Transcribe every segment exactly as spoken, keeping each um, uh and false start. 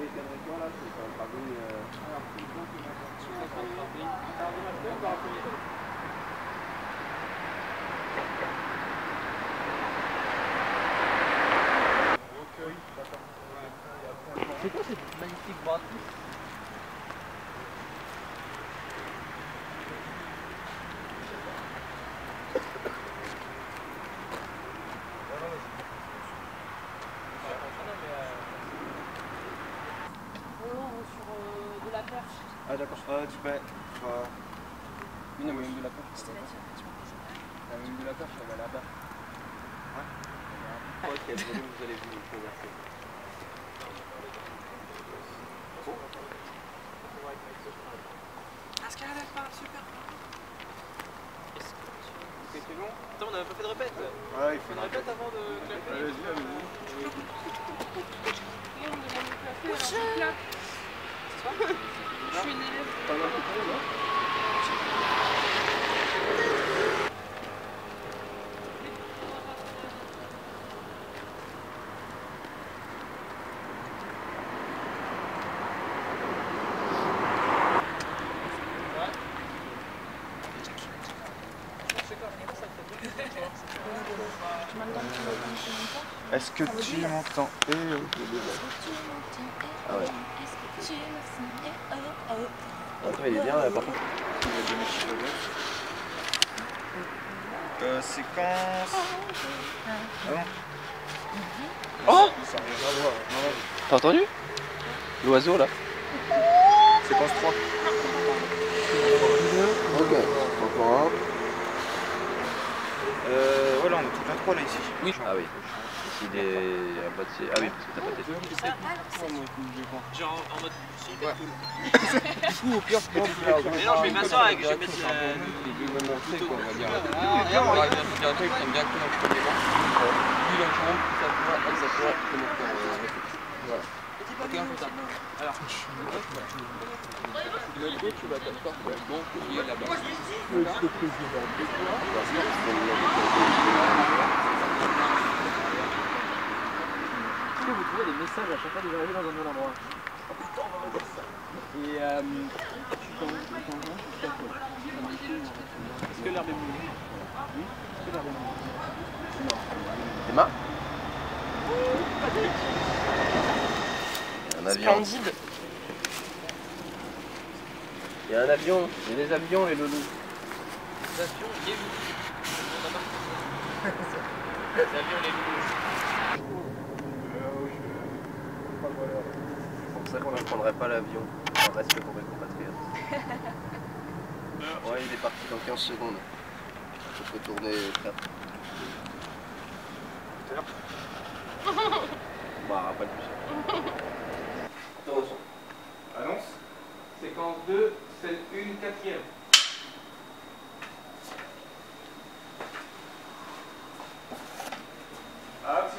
C'est quoi cette magnifique bâtisse? Ah d'accord, euh, tu peux... Enfin... Oui non mais même de la perche, je savais pas. Même de la perche, elle va là-bas. Ouais. Je crois quel volume vous allez vous converser. Est-ce qu'elle avait pas super? C'est bon? Attends, on avait pas fait de répète. Ouais, il faut une répète avant de claquer. Allez-y, allez-y. Et on me demande de classer, alors je claque. Je suis une élève. Pas mal de temps, non? Est-ce que tu m'entends? Eh oh. Ah ouais. Attends, il est bien là par contre. Euh, séquence... Ah non. Oh! Ça n'a rien à voir. T'as entendu? L'oiseau là? Séquence trois. Ok, encore un. Euh, voilà, on est tout vingt-trois là ici. Oui. Ah oui. Ici des... Ah bah c'est... Ah oui, parce que t'as pas testé. Genre en mode super ouais. cool. Du coup, au pire, moi, vous pouvez... Mais non, je vais m'asseoir avec, je vais mettre la... Les deux mêmes entrées, quoi, on va dire. Ah, rien, on va dire. Il y a un truc qui aime bien que le premier banc. Lui, il a une chambre, il s'assoit, elle s'assoit, tout le monde peut en répéter. Voilà. Ok, on fait ça. Alors, le go, tu vas t'asseoir sur le banc qui est là-bas. Le président de toi. Est-ce que vous trouvez des messages à chaque fois que vous arrivez dans un nouvel endroit? Oh putain, on va dire ça. Et euh, je suis dans le temps, je suis à quoi? Est-ce que l'herbe est mouillée? Oui. Est-ce que l'herbe est mouillée? Non. Tes mains? Un avion. Splendide. Il y a un avion, il y a des avions les loulous. Les avions, les loulous. Les avions, les loulous. C'est pour ça qu'on ne prendrait pas l'avion. On reste pour mes compatriotes. Ouais, il est parti dans quinze secondes. Je peux tourner frère. Bah, pas plus. Attention. Annonce. Séquence deux, scène un, quatrième. Action.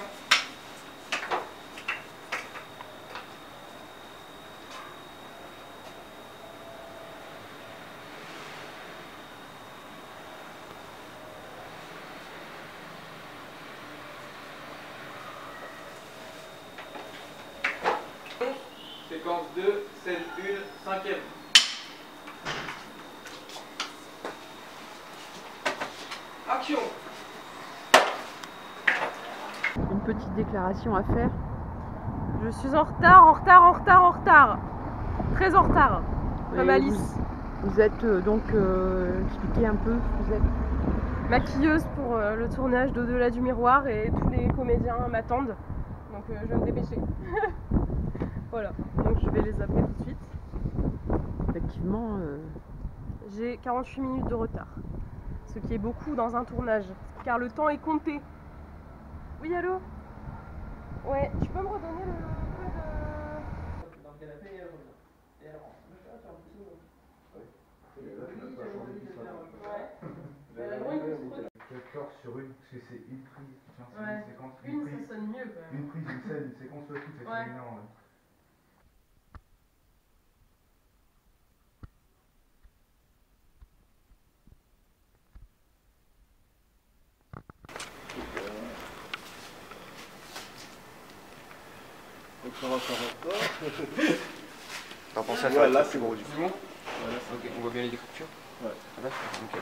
Séquence deux, scène un, cinquième. Action. Une petite déclaration à faire. Je suis en retard, en retard, en retard, en retard. Très en retard. Comme Et Alice. Vous, vous êtes euh, donc, euh, expliquez un peu, vous êtes maquilleuse pour euh, le tournage d'Au-delà du miroir et tous les comédiens m'attendent. Donc euh, je vais me dépêcher. Voilà, donc je vais les appeler tout de suite. effectivement... Euh... J'ai quarante-huit minutes de retard. Ce qui est beaucoup dans un tournage, car le temps est compté. Oui, allô? Ouais, tu peux me redonner le code de... Dans le canapé et elle revient. Et elle rentre. Cœur sur une, parce que c'est une prise, tiens, c'est Ouais. une séquence, une, Une, prise, ça sonne mieux quand même. une prise, une scène, une séquence, tout, c'est Ouais. féminin en vrai. T'as pensé à faire là, c'est gros du coup. C'est bon? Ok, on voit bien les décryptures? Ouais. Là, ok.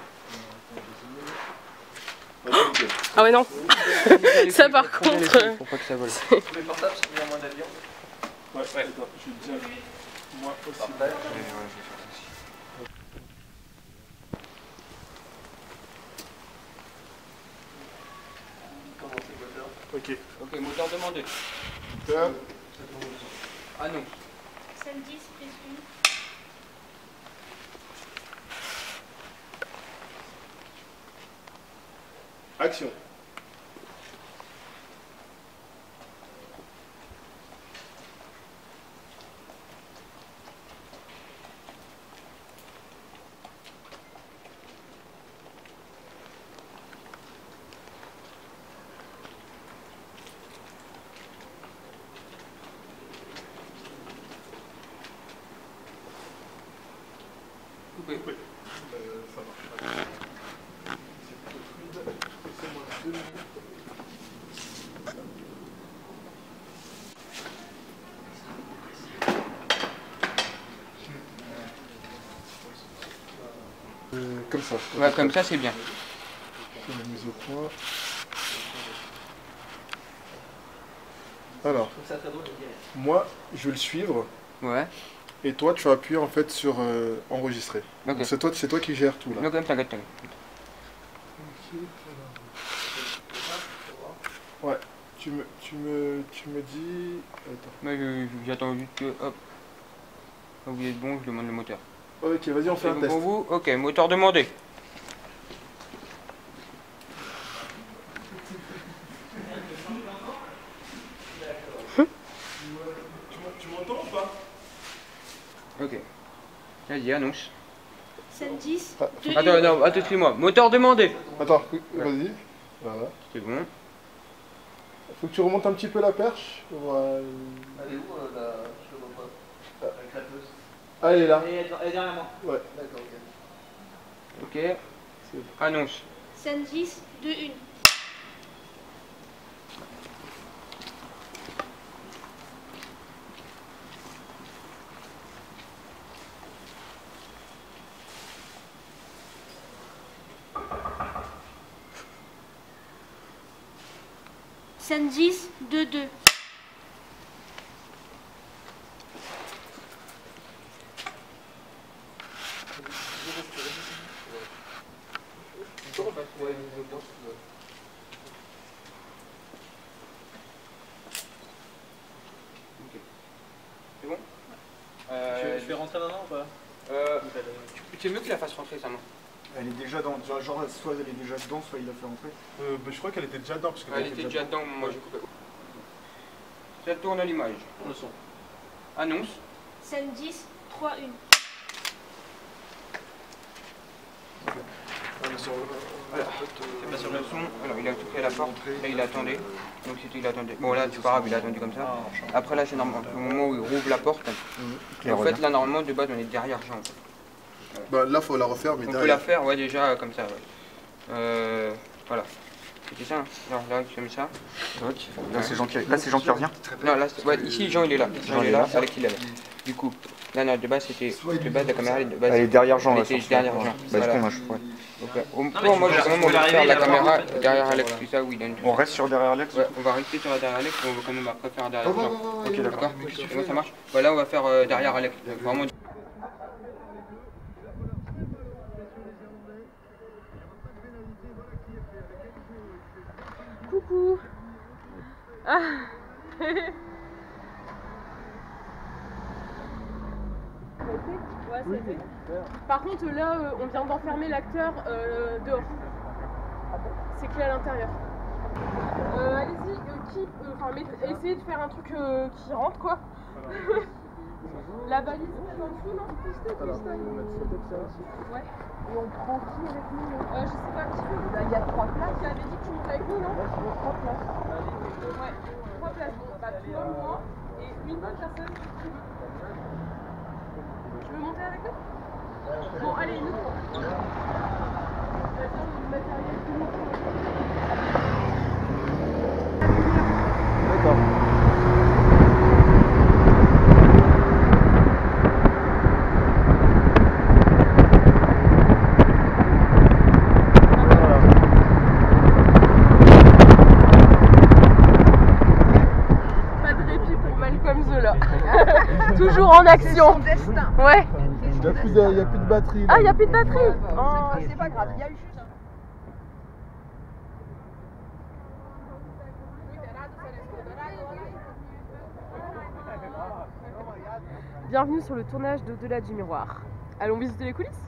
Ah ouais non. Ça par contre. euh, Pour pas que ça vole. Les portables, c'est bien moins d'avion. Ouais, ouais, attends, je vais déjà. Moi aussi. Parfait. Ok. Ok, moteur demandé. Moteur. Ah non. scène dix plus une. Action. Coupé. Euh, ça marche. C'est plus fluide. Laissez-moi deux minutes. Euh, comme ça. Ouais, comme ça, c'est bien. On la mise au point. Alors, moi, je vais le suivre. Ouais. Et toi, tu vas appuyer en fait sur euh, enregistrer. Ok. Donc c'est toi, c'est toi qui gères tout là. Non, comme t'inquiète, t'inquiète. Ouais. Tu me, tu me, tu me dis. Attends. Moi, je- j'attends juste que, hop. Quand vous êtes bon, je demande le moteur. Ok, vas-y, on fait C'est un bon test. pour vous? Ok, moteur demandé. Tu m'entends ou pas? Ok. Vas-y, annonce. scène dix. Ah, deux Attends, une. non, attends, excuse-moi. Moteur demandé. Attends, vas-y. Voilà. C'est bon. Faut que tu remontes un petit peu la perche. Voilà. Elle est où euh, la. Je le vois pas. La clapeuse. Ah, elle est là. Elle est derrière moi. Ouais. D'accord, ok. Ok. Annonce. scène dix deux une. scène dix deux deux. C'est bon? Euh, Je fais rentrer maintenant ou pas? euh, C'est mieux que la fasse rentrer, ça, non? Elle est déjà dans. Genre, genre, soit elle est déjà dedans, soit il l'a fait rentrer. Euh, bah, je crois qu'elle était déjà dedans parce que. Elle était déjà dedans, moi j'ai coupé. Ça tourne à l'image. Le son. Annonce. scène dix trois une. Voilà. C'est pas sur le son. Alors il a touché à la porte. Là il attendait. Donc c'était il attendait. Bon là c'est pas grave, il a attendu comme ça. Après là c'est normal. Au moment où il rouvre la porte. Et en fait là normalement de base on est derrière Jean. En fait. Bah, là, faut la refaire, mais On peut derrière. la faire ouais déjà comme ça. Ouais. Euh, voilà. C'était ça. Hein. Alors là je mets ça. Là, c'est Jean qui, là, c'est Jean qui revient. Non là c'est- ouais, ici Jean il est là. Jean il est là. Alex il est là. Du coup là non de base c'était de base la caméra elle est de base. Elle est derrière Jean, Elle là. était sur- derrière ouais. Jean. Bah, Voilà. du coup, moi, je pourrais. Donc, euh, au point, moi j'ai quand même envie de faire la caméra derrière Alex, tout ça, oui, donne. On reste sur derrière Alex. Ouais, on va rester sur la derrière Alex, mais on va quand même après faire derrière Oh, Jean. oh, oh, oh, Ok, oh, d'accord. mais qu'est-ce que tu Comment fais, ça là marche? Bah là on va faire euh, derrière Alex. Vraiment. Coucou. Ah. Ouais, c'était. Par contre, là, euh, on vient d'enfermer l'acteur euh, dehors. C'est clé à l'intérieur. Euh, allez-y, euh, qui, euh, enfin, mettez- essayez de faire un truc euh, qui rentre, quoi. La valise, c'est en dessous, non? Ouais. Et on prend qui avec nous? euh, Je sais pas qui. Il y a trois places. Tu avais dit que tu montais avec nous, non? Ouais, je veux trois places. Ouais, trois places. Bon, bah, toi, moi et une autre personne. Tu veux monter avec nous? Bon, allez, une autre. Attends, le matériel tout lourd. D'accord. là. Toujours en action. Ouais. Il n'y a, a plus de batterie. Là. Ah, il n'y a plus de batterie. Oh. C'est pas grave, il y a eu juste. Bienvenue sur le tournage d'Au-delà du miroir. Allons visiter les coulisses.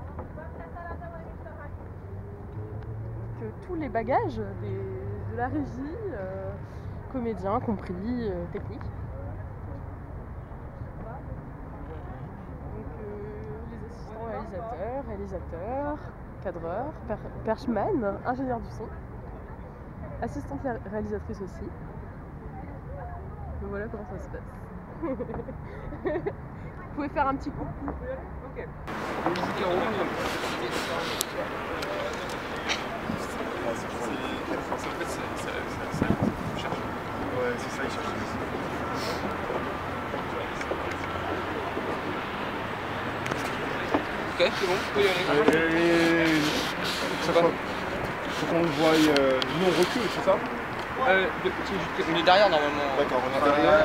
Que tous les bagages des, de la régie, euh, comédiens compris, euh, techniques. Donc euh, les assistants réalisateurs, réalisateurs, cadreurs, per perchman, ingénieur du son, assistante réalisatrice aussi. Donc voilà comment ça se passe. Vous pouvez faire un petit coup. Ok. Ouais, c'est ça, il cherche. Ok, c'est bon, vous pouvez y aller. Ça va. Faut qu'on le voie. Euh... Nous on recule, c'est ça? Euh, on est derrière normalement. D'accord, on est derrière.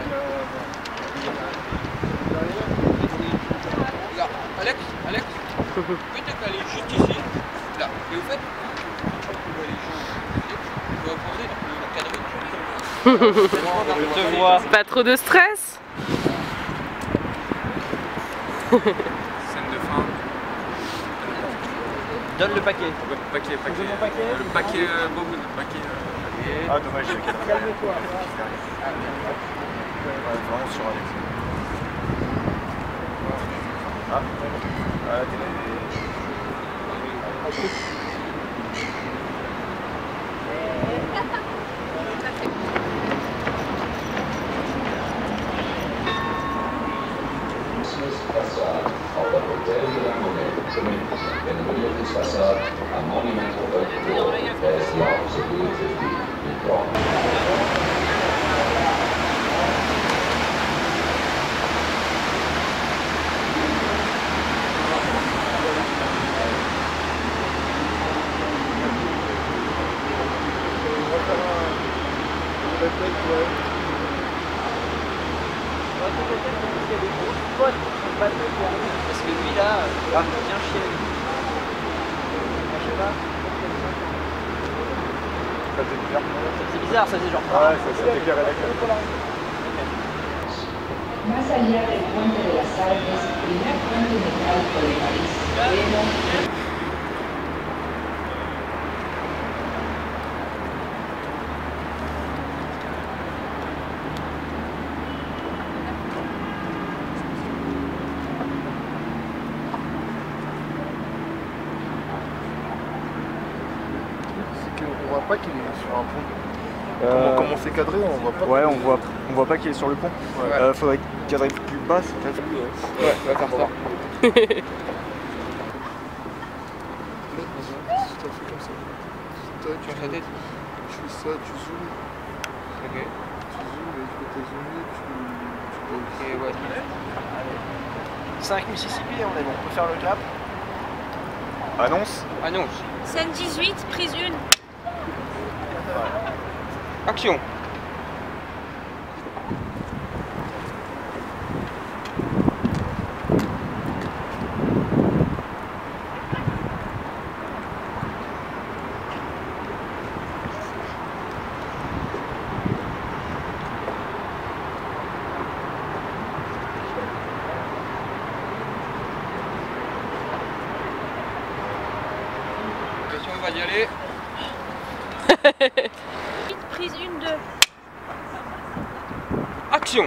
Regarde, Alex, Alex, peut-être aller juste ici, là. Et au fait, on va aller juste on va poser le cadre. Je te vois. Pas trop de stress. Scène de fin. Donne le paquet. Le paquet, paquet. Le paquet. Le paquet, euh, Bobo, le paquet. Euh... Ah, dommage, j'ai cadré. Calme-toi. Ouais, vraiment sur Alex. Ah, à la télé. Parce que lui là, il vient chier avec lui. Je sais pas. Ça faisait bizarre. C'est bizarre, ça faisait genre. Ouais, ça s'est éclairé la gueule. Más allá del puente de las Artes, primer puente metálico de París, vemos... On voit pas qu'il est sur un pont. Euh, Comment, comment c'est cadré, on voit pas. Ouais, on voit, on voit pas qu'il est sur le pont. Ouais. Euh, faudrait cadrer plus bas, c'est peut-être. Ouais, on va faire ça. Tu fais comme ça. Tac, Tu as sa tête. tu fais ça, tu zoomes. Ok. Tu zoomes et quand t'as zoomé, tu. tu Et ouais. cinq Mississippi, on est bon. On peut faire le cap. Annonce. Annonce. Scène dix-huit, prise une. Action. On va y aller. Prise une, deux. Action.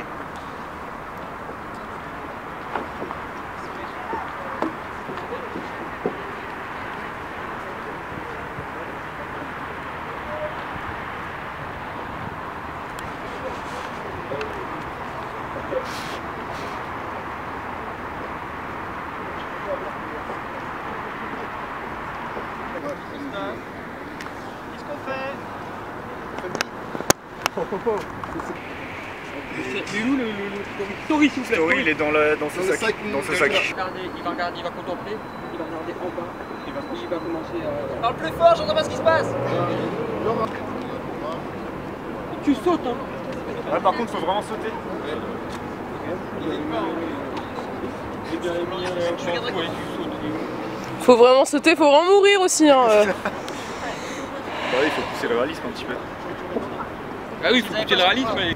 Qu'est-ce qu'on fait? C'est où le, le, le... Story, s'il vous plaît. Story, il est dans, la, dans ce Dans le sac. sac, Dans ce cache sac. là. Il va regarder, il va regarder, il va contempler, il va regarder en bas, il va, il va commencer à... Parle plus fort, j'entends pas ce qui se passe. Tu sautes, hein. Ouais, par contre, faut vraiment sauter. Faut vraiment sauter, faut vraiment mourir aussi. Hein. Bah oui, il faut pousser le réalisme un petit peu. Ah oui, il faut pousser le réalisme. Mais...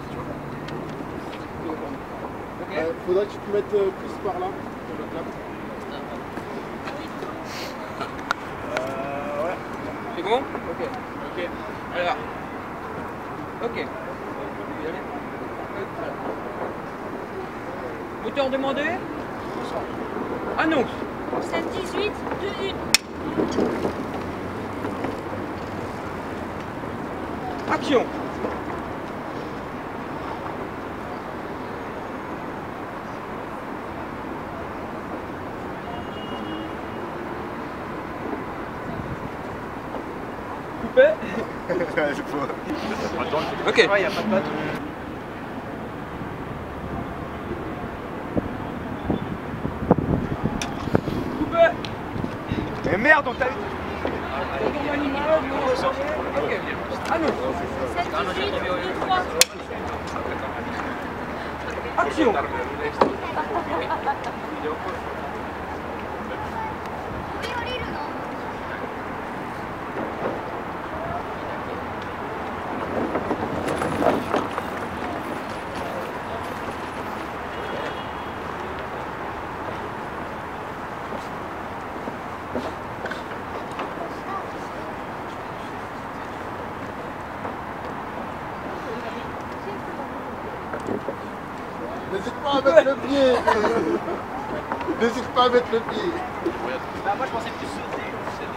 Euh, faudrait que tu te mettes euh, plus par là. Euh, ouais. C'est bon? Ok. Ok. Alors. Ok. Moteur demandé? Annonce. sept dix-huit, deux un. Action. Coupé. Ok. Ouais, y a pas de bateau. Coupé. Mais merde, on t'a dit. Ok. Annonce. sept dix-huit, deux trois. Action. N'hésite pas à mettre le pied. N'hésite pas à mettre le pied. Bah, moi je pensais plus sauter.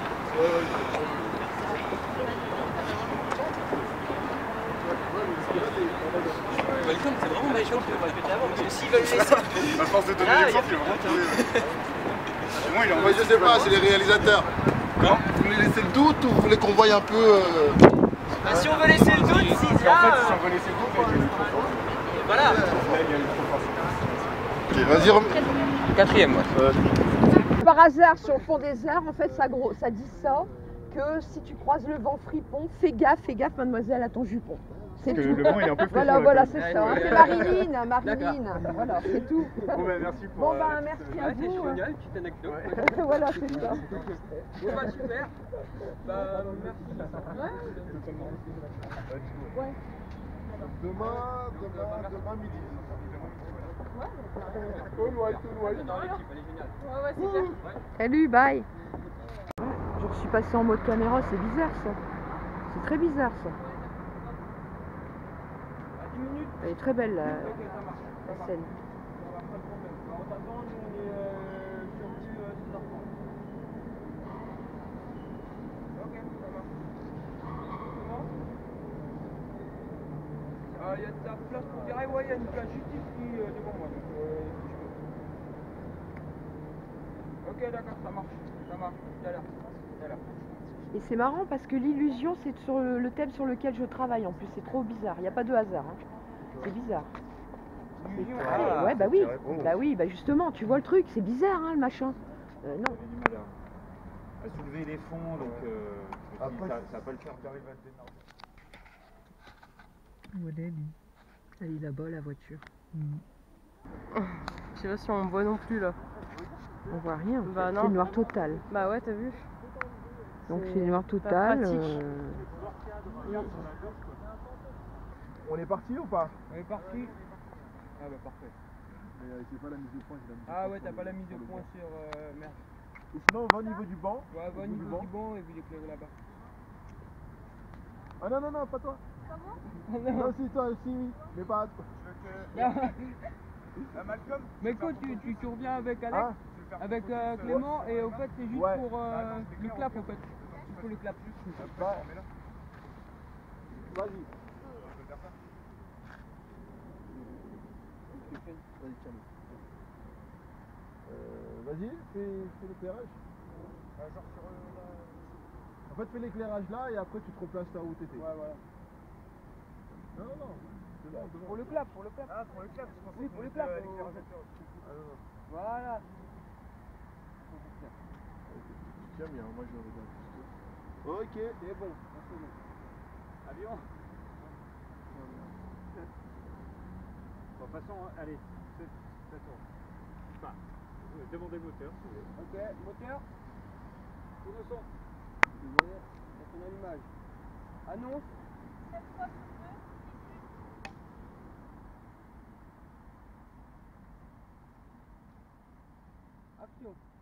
Welcome, c'est vraiment méchant que je répétais avant, parce que s'ils veulent laisser. À force de donner l'exemple, il va vraiment trouver. Au moins, il est en Moi je sais pas, c'est les réalisateurs. Quand Vous voulez laisser le doute ou vous voulez qu'on voie un peu euh... Bah, si on veut laisser le doute, si En fait, là. ils s'en veut laisser le doute, mais il est trop fort. Voilà. Là, il est trop fort. Ok, vas-y, rem... Quatrième, ouais. Euh, Par hasard, sur le fond des airs, en fait, ça, gros, ça dit ça, que si tu croises le vent fripon, fais gaffe, fais gaffe, mademoiselle, à ton jupon. C'est Parce tout. que le vent, il est un peu flippant, Voilà, là, voilà, quand c'est même. ça. hein. C'est Marilyn, Marilyn. Voilà, c'est tout. Bon, ben, merci pour. Bon, euh, ben, la merci petite, à euh, vous. hein. Génial, petite anecdote. Voilà, c'est ça. Bon, bah, super. Bah, merci. Ouais. Demain, demain, demain midi. Salut, bye. Je suis passée en mode caméra, c'est bizarre ça. C'est très bizarre ça. Elle est très belle la, la scène. Il y a de la place pour garer, ouais, il y a une place juste ici euh, devant moi. Donc, euh, si tu veux. Ok, d'accord, ça marche. Ça marche. Tout à l'heure. Tout à l'heure. Et c'est marrant parce que l'illusion, c'est sur le, le thème sur lequel je travaille en plus. C'est trop bizarre. Il n'y a pas de hasard. Hein. C'est bizarre. C'est très- Ah, ouais, bah oui. Oh. Bah oui, bah justement, tu vois le truc. C'est bizarre, hein, le machin. Euh, non. J'ai du mal à, à soulever les fonds, donc euh, je me suis dit, ça, ça va pas le faire. J'arrive à te démarrer. Où elle est, lui? Elle est là-bas, la voiture. Je sais pas si on me voit non plus, là. On voit rien. Bah c'est non. noir total. Bah ouais, t'as vu. Donc C'est c'est noir pas total. pratique. euh, On est parti ou pas? On est parti. Ah bah parfait. Mais euh, c'est pas la mise au point, c'est la mise au Ah point ouais, sur t'as le- pas la mise sur au le point banc. sur... Euh, merde. Et sinon, on va au niveau du banc. Ouais, va au niveau du banc et puis l'éclairer là-bas. Ah non, non, non, pas toi. Non, Non, si, toi aussi, oui. Mais pas toi. Ah, Malcolm. Mais écoute, tu, tu, tu reviens avec Alex, Ah, avec euh, Clément, et au fait, c'est juste Ouais. pour euh, le clap, en fait. Il faut le clap. bah, vas-y. Vas-y, calme. Euh, vas-y, fais, fais l'éclairage. En fait, fais l'éclairage là et après tu te replaces là où t'étais. Ouais, voilà. Non, non, non. C'est là, devant. Pour le clap, pour le clap. Ah, pour le clap, je pensais. Oui, pour le clap. Ah, non, non. Voilà. Tiens bien, moi je regarde. Ok. C'est bon, c'est bon. Avion. toute façon, allez, d'accord. Bah, euh, demandez le moteur si vous voulez. Ok, moteur. Tourne le son. Vous voyez, c'est son allumage. Annonce. Action.